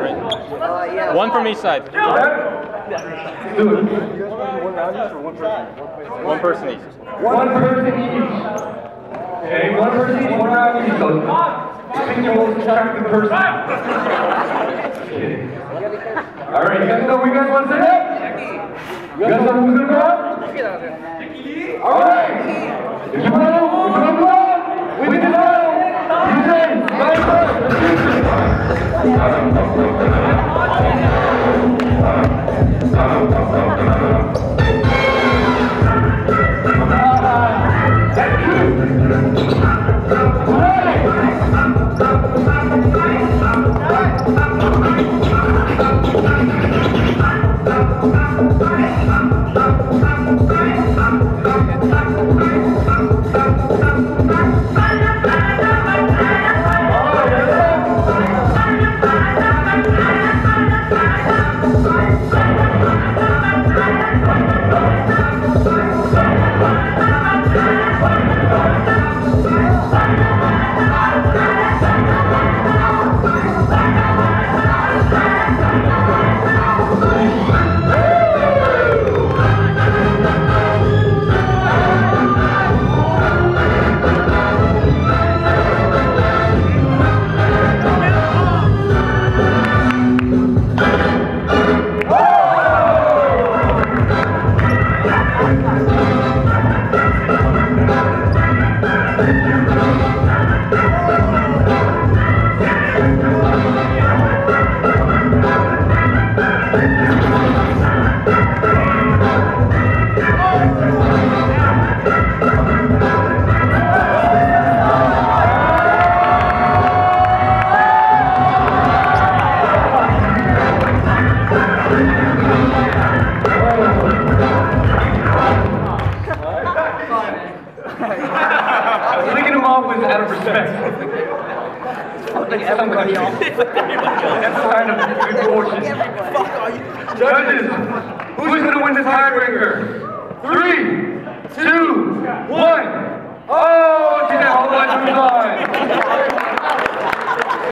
right? One from each side. One person each. One person each. Okay, one person each, one round each. So pick your most attractive person. Alright, you guys know who you guys want to say that? You guys know who's gonna go up? Alright! If you want to go up, we can go! You say, let's Licking him off was out of respect. That's kind of good fortune. Judges, who's going to win this tiebreaker? 3, 2, 1. Oh, she got all the way to the line.